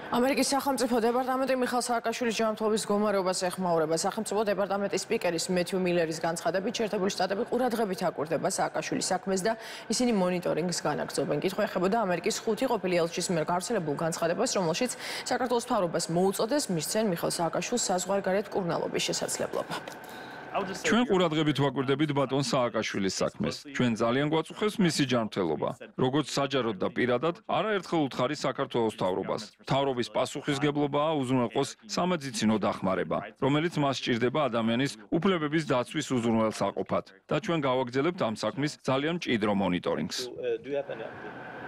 ამერიკის სახელმწიფო დეპარტამენტი მიხეილ სააკაშვილის ჯანმრთელობის მდგომარეობას ეხმაურება. სახელმწიფო დეპარტამენტის სპიკერის მეთიუ მილერის განცხადებით, შეერთებული შტატები ყურადღებით აკვირდება სააკაშვილის საქმეს და ისინი მონიტორინგს განაგრძობენ. კითხვა ეხებოდა ამერიკის 5 ყოფილი ელჩის მიერ გავრცელებულ განცხადებას, რომელშიც საქართველოს მთავრობას მოუწოდეს მისცენ მიხეილ სააკაშვილს საზღვარგარეთ მკურნალობის შესაძლებლობა. ჩვენ ყურადღებით ვაკვირდებით ბატონ სააკაშვილის საქმეს. ჩვენ ძალიან გვაწუხებს მისი ჯანმრთელობა. როგორც საჯაროდ და პირადად, არაერთხელ უთხარი საქართველოს მთავრობას. მთავრობის პასუხისგებლობაა უზრუნველყოს სამედიცინო დახმარება, რომელიც მას სჭირდება ადამიანის უფლებების დაცვის უზრუნველსაყოფად და ჩვენ გავაგრძელებთ ამ საქმის ძალიან მჭიდრო მონიტორინგს.